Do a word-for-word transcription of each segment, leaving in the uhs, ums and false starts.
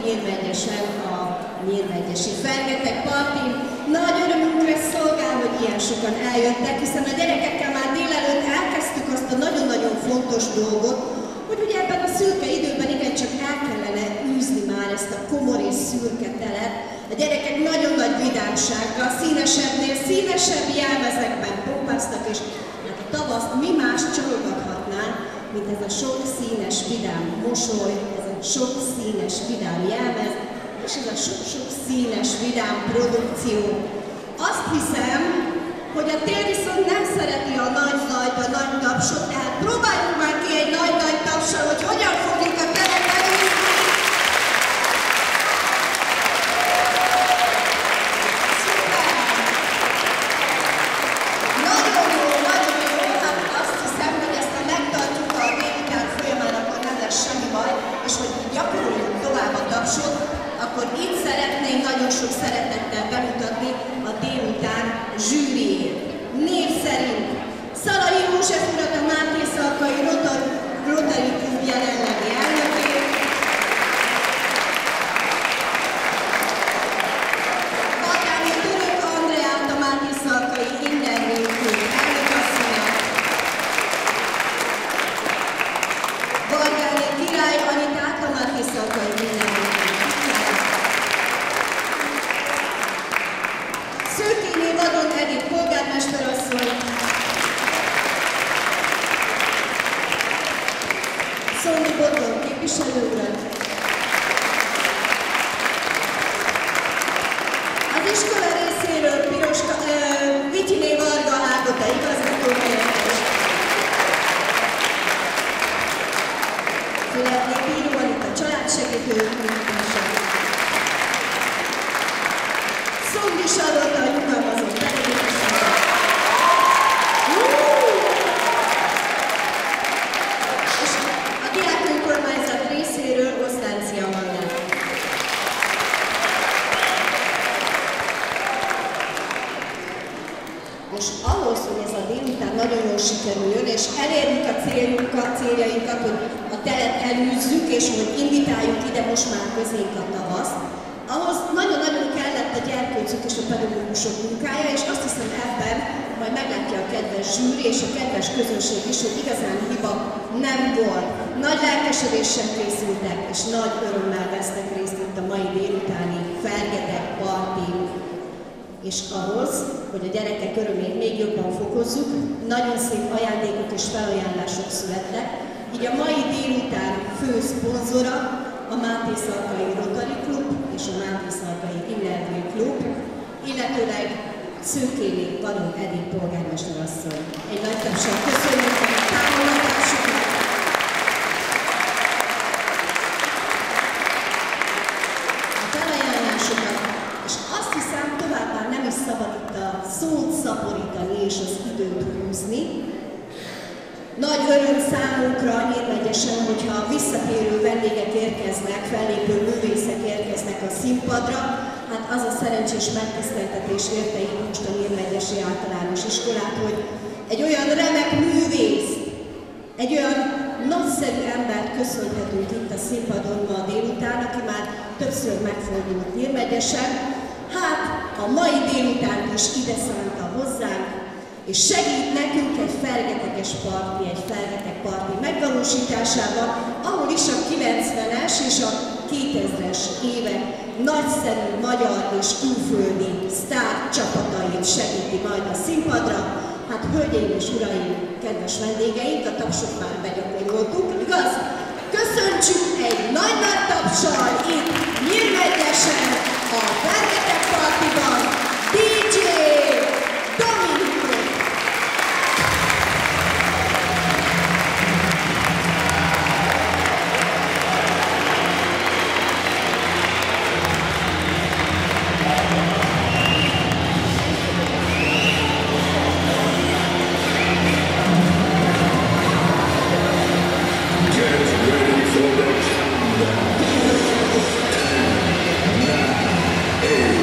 Nyírmegyesen a Nyírmegyesi Fergeteg Parti. Nagy örömünkre szolgál, hogy ilyen sokan eljöttek, hiszen a gyerekekkel már délelőtt elkezdtük azt a nagyon-nagyon fontos dolgot, hogy ugye ebben a szürke időben igencsak el kellene űzni már ezt a komor és szürke telet. A gyerekek nagyon nagy vidámsággal, színesebbnél színesebb jelmezekben pompáztak, és hát a tavaszt mi más csalogathatnánk, mint ez a sok színes vidám mosoly, ez a sok színes vidám jelmez, és ez a sok-sok színes vidám produkció. Azt hiszem, hogy a tél viszont nem szereti a nagy zajt, a nagy tapsot, tehát próbáljuk már ki egy nagy-nagy tapsal, hogy hogyan fogjuk a teret elűzni. Szuper! Nagyon jó, nagyon jó, hát azt hiszem, hogy ezt a megtartjuk a délután folyamán, akkor nem lesz semmi baj, és hogy gyakoroljuk tovább a tapsot, akkor itt szeretném nagyon sok szeretettel bemutatni a délután zsűriét. Név szerint Szalai József urat, a Mátészalkai Rotary Klub jelenlegi elnökét, Bakáni Török Andreát, a Mátészalkai Indervő Klub elnökasszonyát, Vargáni Király Anitát, a Mátészalkai Indervő Klub, Szőkéné Vadon Edith polgármesterasszony, Szondi Botton képviselő urat, az iskola részéről Piroska, uh, Vityiné Varga Ágota igazgató helyettes, Fületné Bíró Anita családsegítő munkatársa, Szondi Sarolta a nyugalmazott pedagógusa, és a diák önkormányzat részéről Osztáncia Magdán. Most ahhoz, hogy ez a délután nagyon jól sikerüljön, és elérjük a céljunkat, céljainkat, hogy a teret elűzzük, és hogy invitáljuk ide most már közénk a tavaszt, ahhoz nagyon-nagyon kellett a gyerkőcök és a pedagógusok munkája, és azt hiszem ebben majd meglátja a kedves zsűri és a kedves közönség is, hogy igazán hiba nem volt. Nagy lelkesedéssel készültek, és nagy örömmel vesznek részt itt a mai délutáni Fergeteg Partin. És ahhoz, hogy a gyerekek örömét még jobban fokozzuk, nagyon szép ajándékok és felajánlások születtek, így a mai délután fő szponzora a Mátészalkai Rotary Klub és a Mátészalkai Indervő Klub, illetőleg Szőkéné Vadon Edith polgármesterasszony. Egy nagy tapsal köszönjük a támogatásukat! A felajánlásokat, és azt hiszem, tovább már nem is szabad itt a szót szaporítani és az időt húzni. Nagy öröm számunkra Nyírmegyesen, hogyha visszatérő vendégek érkeznek, fellépő művészek érkeznek a színpadra, hát az a szerencsés megtiszteltetés érte itt most a Nyírmegyesi Általános Iskolát, hogy egy olyan remek művészt, egy olyan nagyszerű embert köszönhetünk itt a színpadon ma délután, aki már többször megfordult Nyírmegyesen, hát a mai délután is ide szánta hozzánk, és segít nekünk egy fergeteges parti, egy fergeteg parti megvalósításában, ahol is a kilencvenes és a kétezres évek nagyszerű magyar és külföldi sztár csapatait segíti majd a színpadra. Hát hölgyeim és uraim, kedves vendégeink, a tapsot már begyakoroltuk, igaz? Köszöntsük egy nagy-nagy tapssal itt Nyírmegyesen, a Fergeteg Partiban dé dzsé Dominikot! Hey.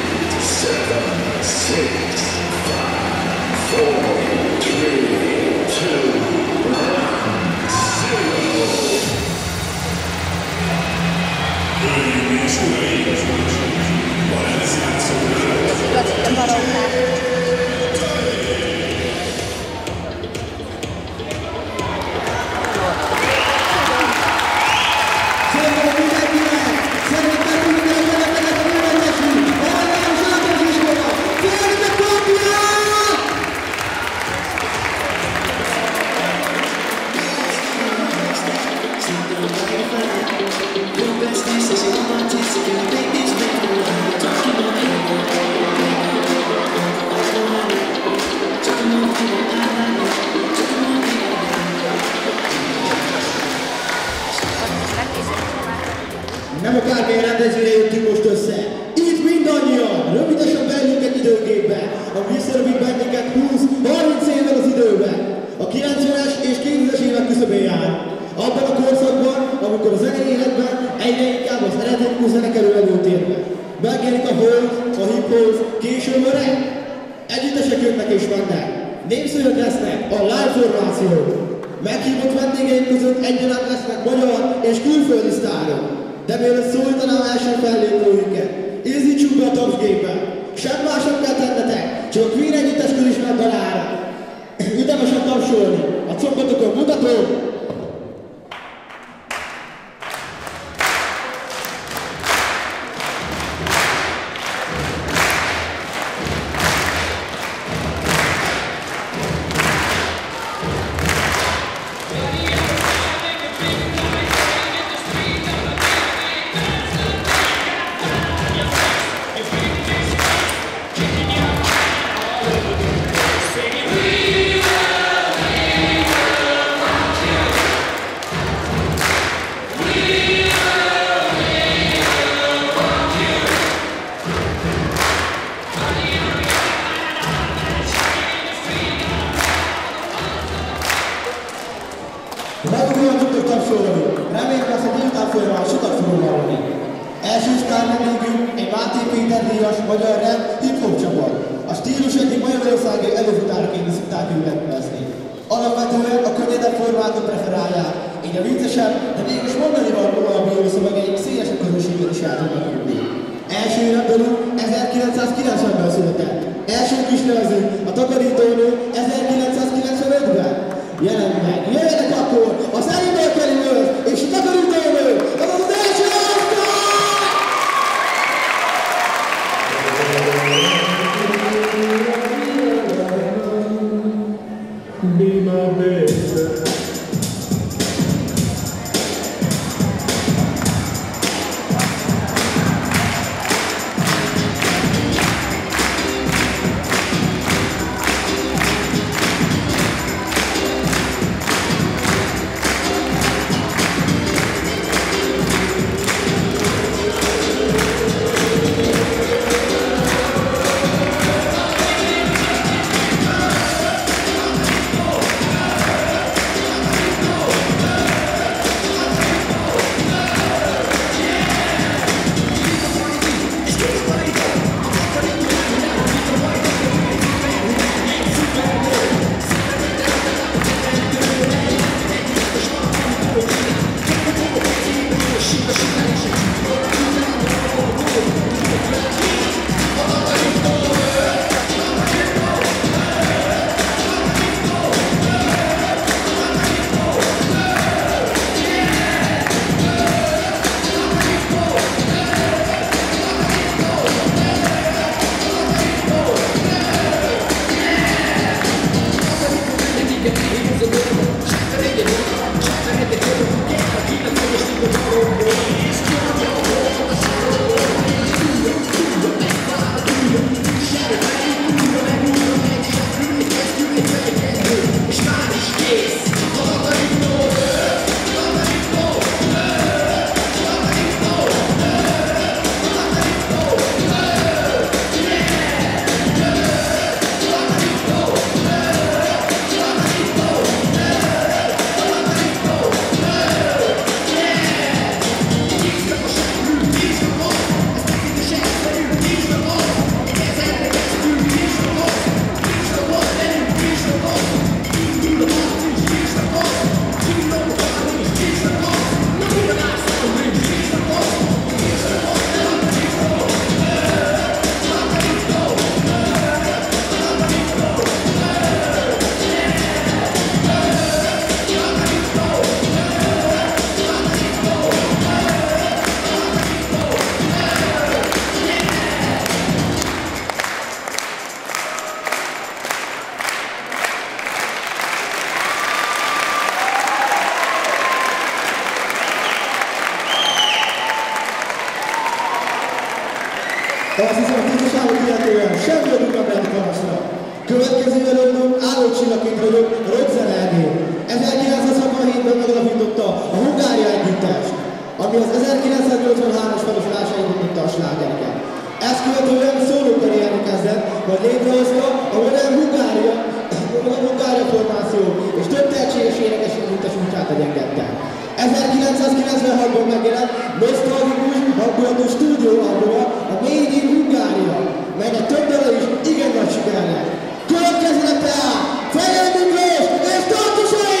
Nem akármilyen rendezvényre jöttünk most össze. Itt mindannyian, rövidesen beljünk egy időgépbe, ami visszarövid bennünket húsz-harminc évvel az időben. A kilencvenes és kétezres évek küszöbén jár. Abban a korszakban, amikor a zenei életben egyre inkább az eredetikus zene kerül előtérbe. Megjelenik a hold, a hip-hop, később a rap. Együttesek jönnek és mennek. Népszerűek lesznek a live formációk. Meghívott vendégeink között egyaránt lesznek magyar és külföldi sztárok. De mielőtt szólítanám első fellépőinket, ízítsuk be a tapsgépben. Sem másnak kell tennetek, csak a Queen együttes közismert dalára. Ütemesen tapsolni. A combotokon mutatom. Megugolyan tudtok tapsolni. Remélem lesz, hogy délután folyamán sokat fogunk hallani. Első sztár vendégünk egy Máté Péter díjas magyar rap hip-hop csapat. A stílus egyik magyarországi előfutáraként szokták ünnepelni. Alapvetően a könnyedebb formátot preferálják, így a viccesebb, de mégis mondani való a bíró szövegeik szélesebb közösséget is el tudnak jutni. Első évadalú ezerkilencszázkilencvenben született. Első kisnevezők a Takarítónő ezerkilencszázkilencvenötben. Jelent meg, jöjjenek akkor az Animal Carriers és a Takarítónő, azaz az első osztály! Be my baby. De azt hiszem, a tízusávot illetően semmi adunk nem lehet a panaszra. Következő előadónk Álló Csillagként vagyok, a rockzene elgén. ezerkilencszázhatvanhétben megalapította a Hungária együttest, ami ami az ezerkilencszáznyolcvanhármas felosonásra indította a slágereket. Ezt követően szólókarrierre kezdett, majd létrehozta a modern Hungária, a Hungária formáció, és több tehetséges énekes útas útját egyengedte. ezerkilencszázkilencvenhatban megjelent nosztalgikus, hangulatú stúdióalbuma, a Made in Hungária, melynek több dala is igen nagy siker lett. Következnek tehát Fejjel Miklós és tartosai!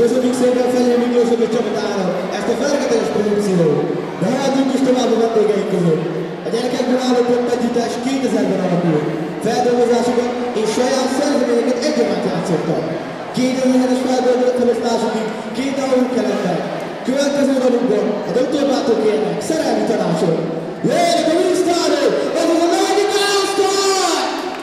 köszönjük szépen Fenyő Miklósnak és csapatának ezt a fergeteges produkciót. De haladjunk is tovább a vendégeink között. A gyerekekből álló pop együttes kétezerben alakult. Feldolgozásokat és saját szerzeményeket egyaránt játszottak. kétezer-hetes feldolgozásokig két album kelettek. Következő dalukban a doktor Bától kérnek szerelmi tanácsot. Jöjjenek a Winstárok, azaz a negyedik osztály!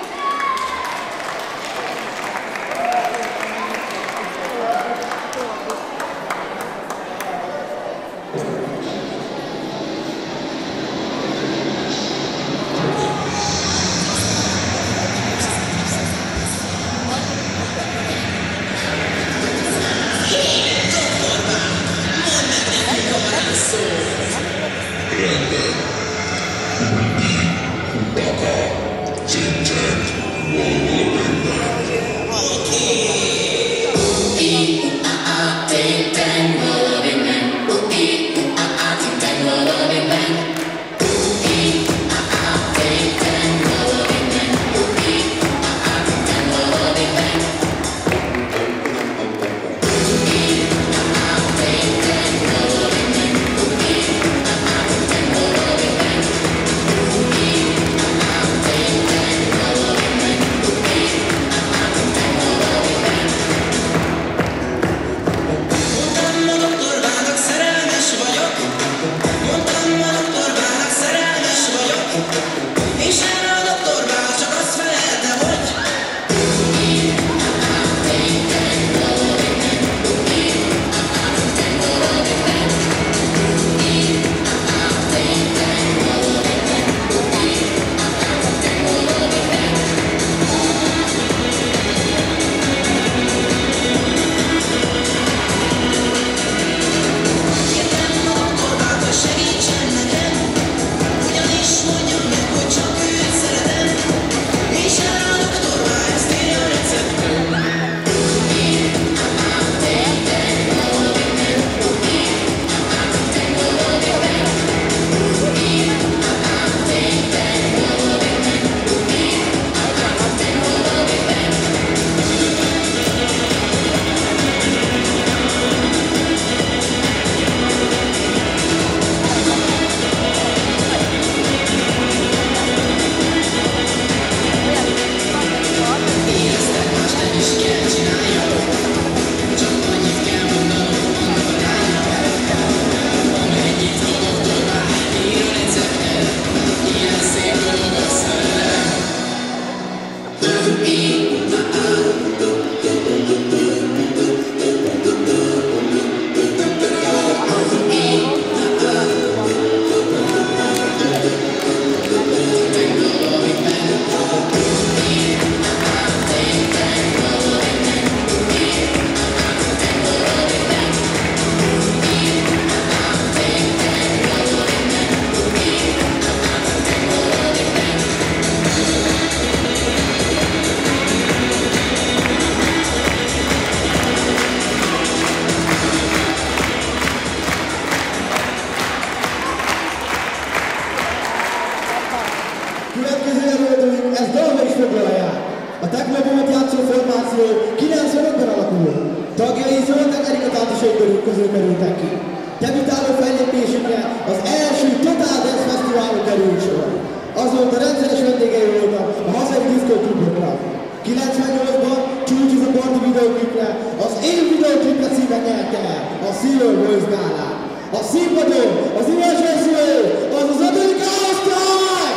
kilencvenötben alakult. Tagjai Zöldek Erika társaságok közül kerültek ki. Debütáló fellépésükre az első Total Dance Fesztiválon került sor. Azóta rendszeres vendégei voltak a hazai diszkókluboknak. kilencvennyolcban csúcsúzó parti videóklipre az Év videóklipre címet nyerte el a Silver Voice Gálán. A színpadon az Emergency, az az ötödik osztály!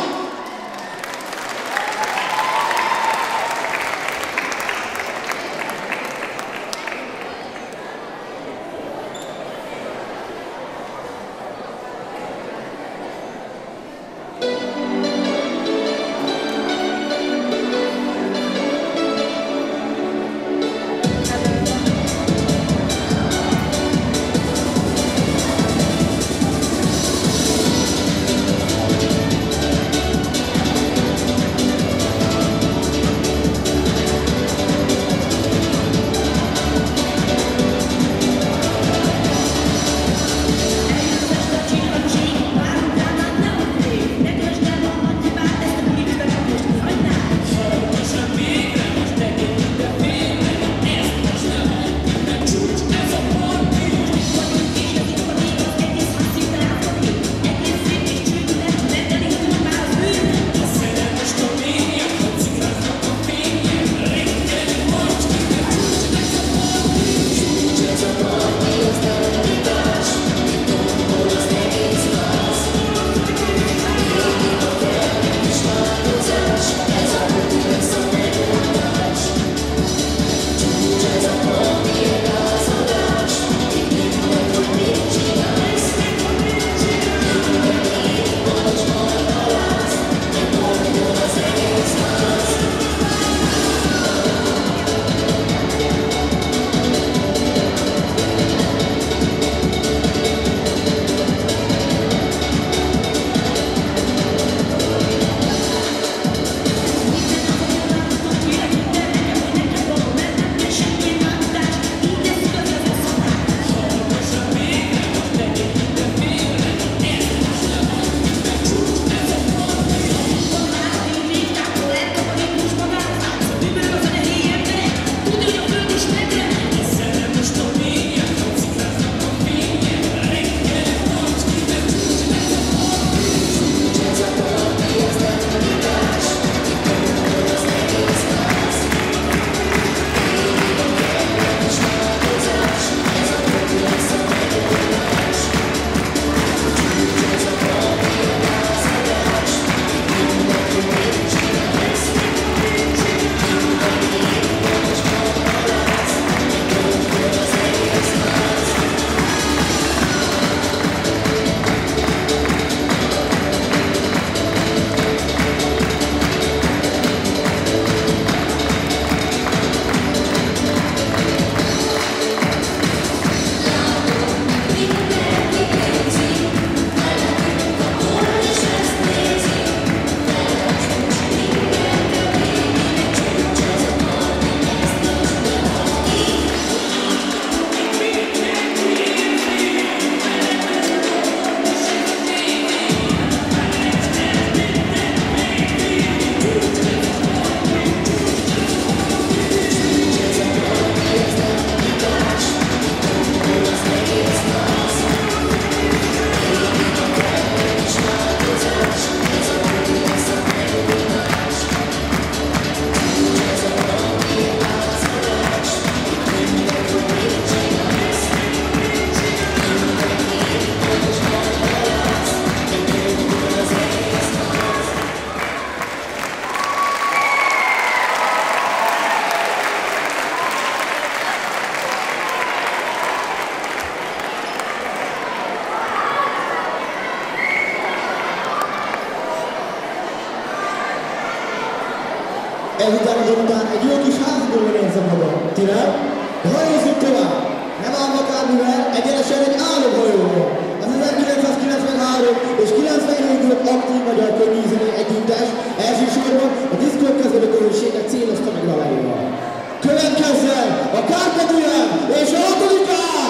Ezután azután egy jó kis házigóban érzem magam. Ti nem? De hajózzuk tovább. Nem áll akármivel, egyenesen egy álomhajóval. Az ezerkilencszázkilencvenhárom és kilencvenhét aktív magyar könnyűzenei együttes elsősorban a diszkót kezdődő közönséget célozta meg Laverival. Következzen a Kárpatuján és a Hatodikán!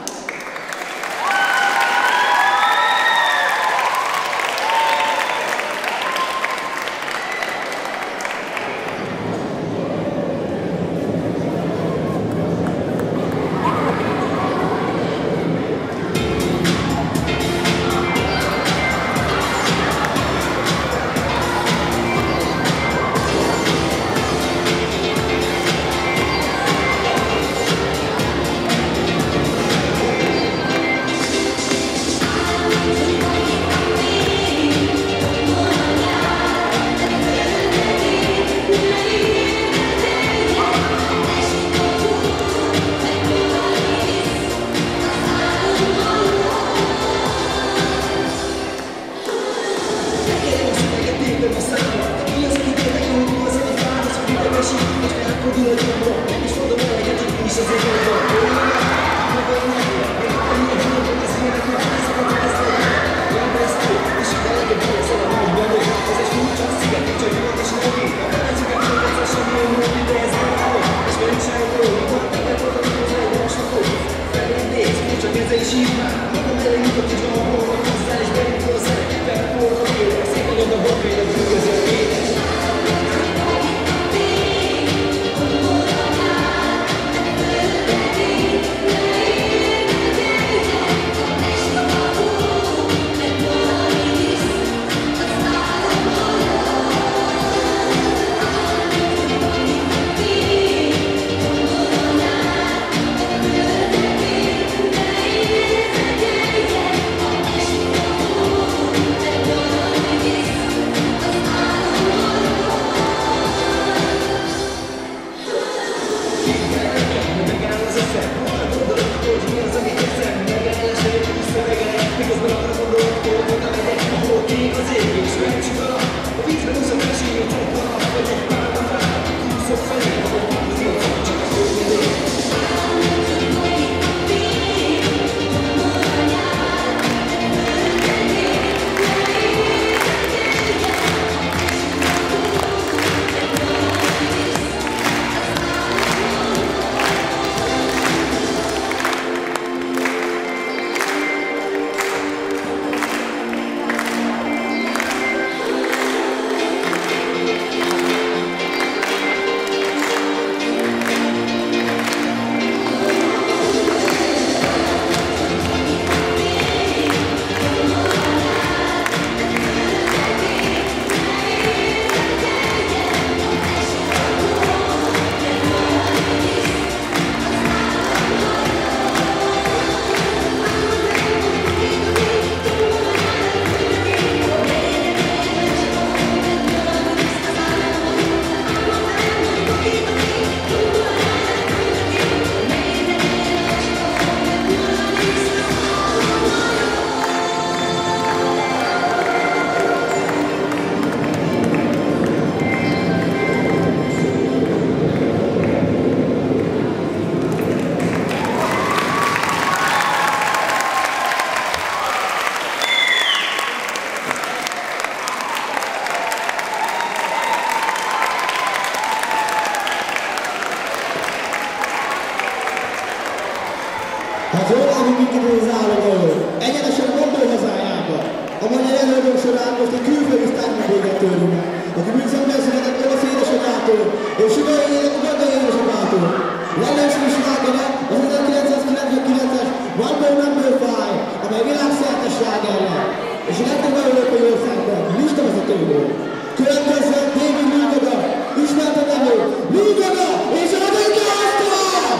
Hát jól állunk minket az állomról. Egyenesen a Gondol hazájába. A magyar előadók során most egy külföldi sztármedvéget tőlünk, aki műszakban született olasz édesanyától, és sugarének ugandai édesapától. Legnagyobb slágere az ezerkilencszázkilencvenkilences One More Number Five, amely világszerte sláger lett, és a legtöbb európai országban listavezető volt. Következzen David Lee Gaga, ismerted elő, Lee Gaga és a Dökasztal!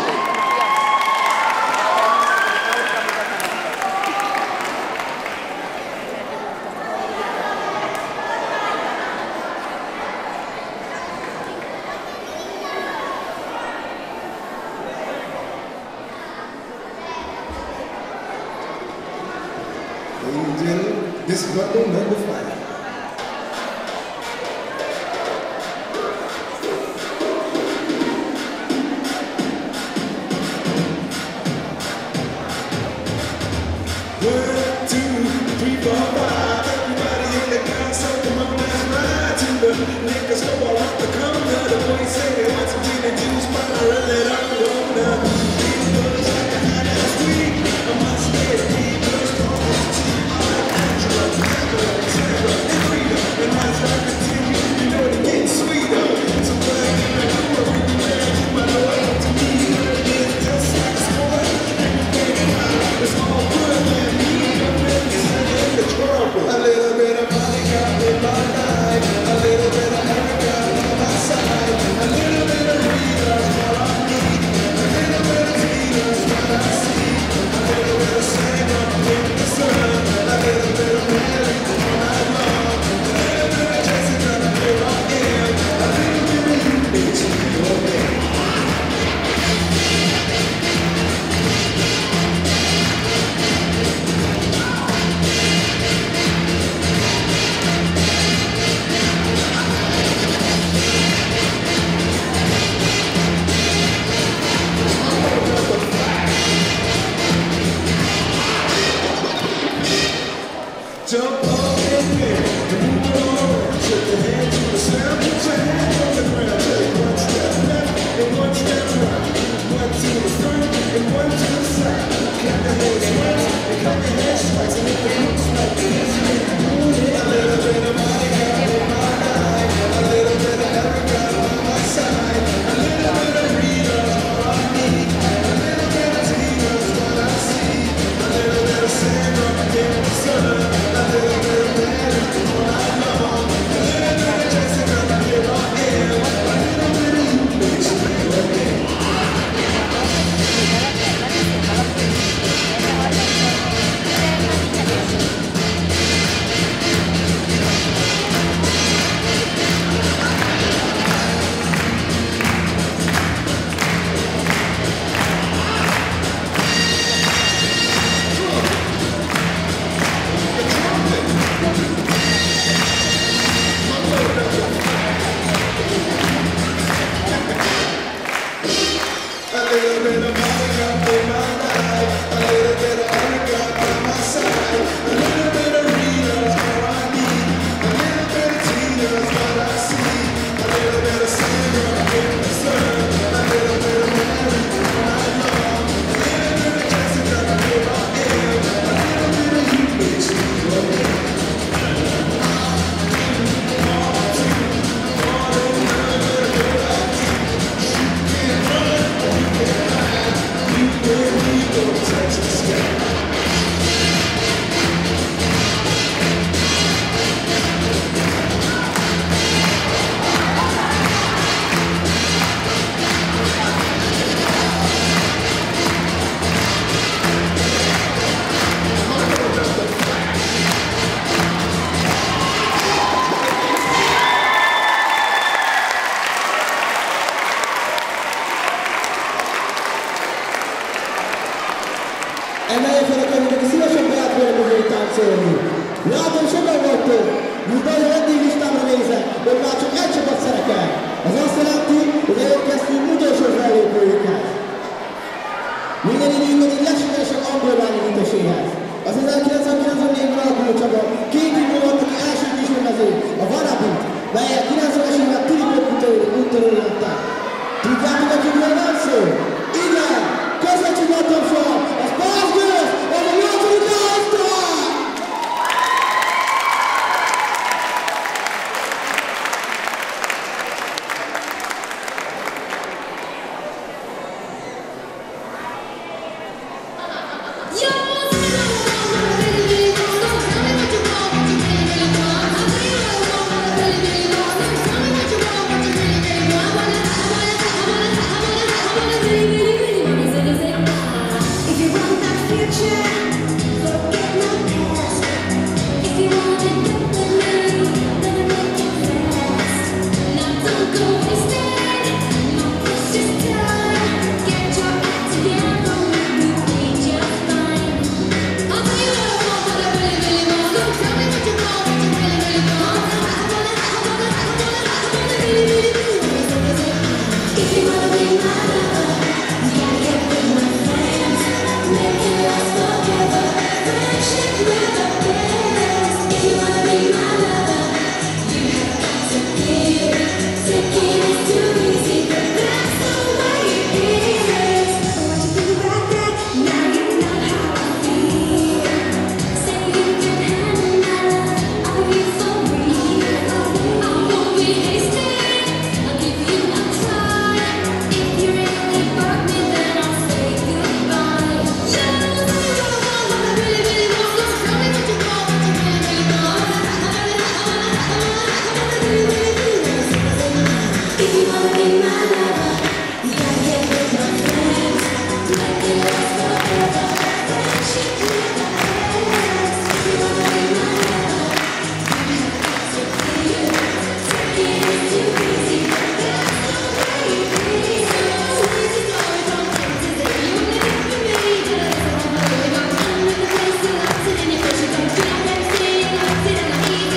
This is One More Number Five. megkérdezik, aki szívesen beállt volna közé táncolni. Látom, sokan vagytok, mint ahogy a vendéglistámra nézek, hogy már csak egy csapat szerepel. Az azt jelenti, hogy elérkeztünk utolsó fellépőjükhez. Minden időnk egyik legsikeresebb angol lányegítéséhez. Az ezerkilencszázkilencvennégyben alakuló csapat két év volt, aki első kísérletező, a Vanabit, melyek kilencvenes évek Tilipok úttörői lettek. Tudjátok, akikről van szó? Igen! Közvetjük a tapsal! A Spice Girls! Az a nyolcadik osztály!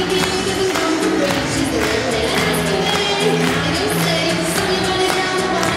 Stay, somebody down the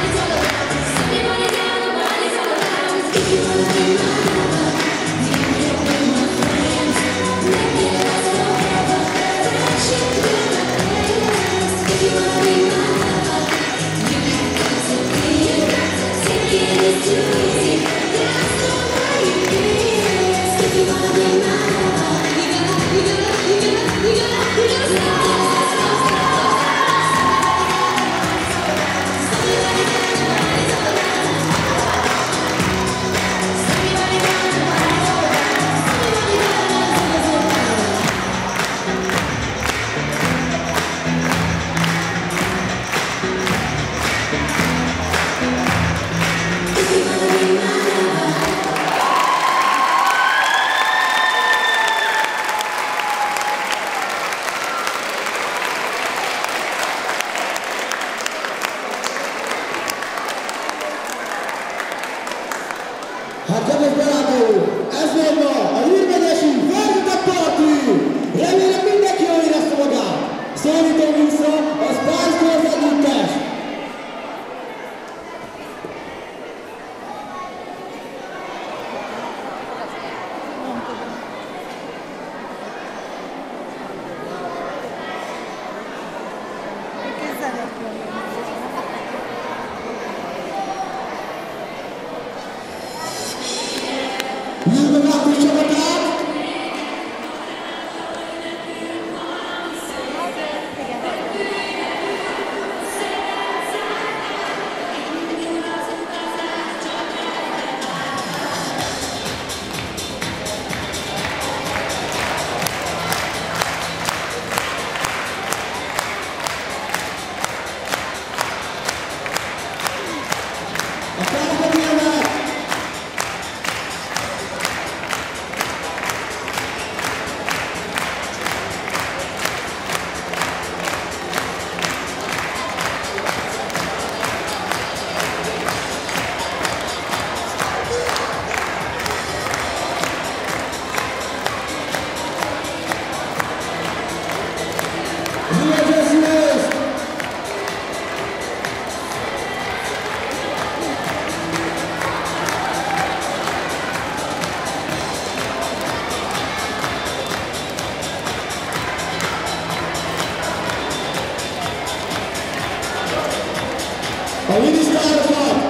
A minisztároknak!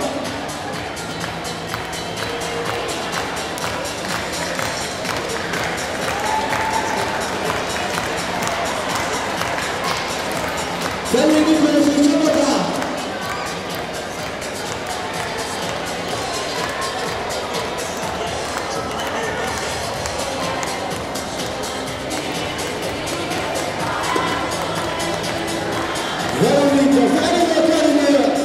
Felé Miklós és csapatát! Veronika, Ferina, Ferina jött!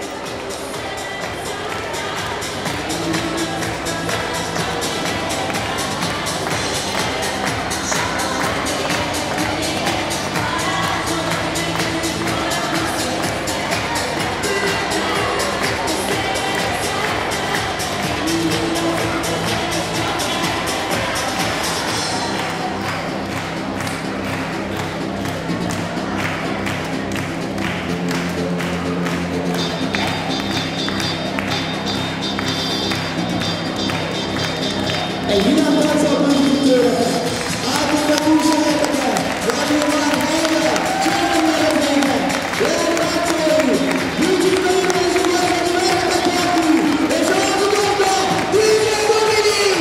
Egy világtárccal bővítő tőletek, átadnak újságokra, rádió már helyre, csinálni meredvényre, lehet tárcolni, búcsít a jövőző megvenni mereket parti, és alkotókra, dé dzsé Dominik!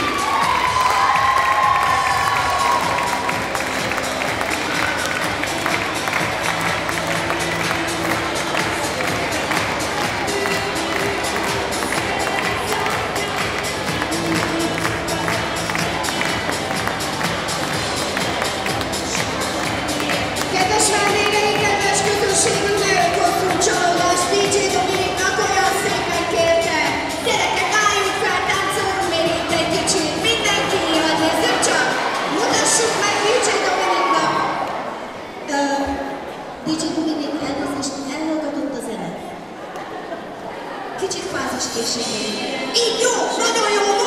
Kedves vendégeink, kedves közönségünk, nagyon hosszú csalódás dé dzsé Dominiknak olyan szépen kérte. Gyerekek, álljunk fel, táncoljunk még itt egy kicsit. Mindenki, hadd nézzük csak, mutassuk meg dé dzsé Dominiknak. Uh, dé dzsé Dominik, elnézést, elhallgatott a zene. Kicsit fáziskészségén. Így jó, nagyon jó,